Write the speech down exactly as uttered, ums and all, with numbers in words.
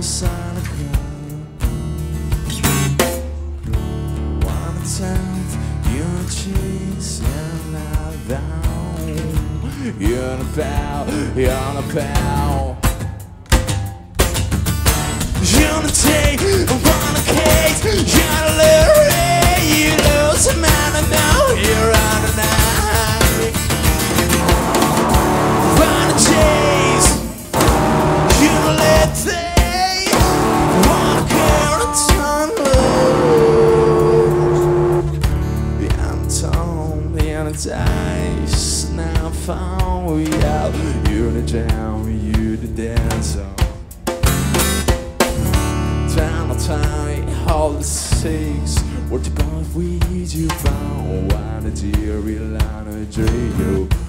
sun one tenth, you're chasing out down. You're on a pal, you're on a pal. You're on a take, on a case, you're on a lure, you lose a man, and now you're on a night. On a chase, you let they wanna carry on loose. The antone, the dice, now found we out. You're the jam, you the dancer. Time to time, all the six. What about we you found? Why did you rely on a dream?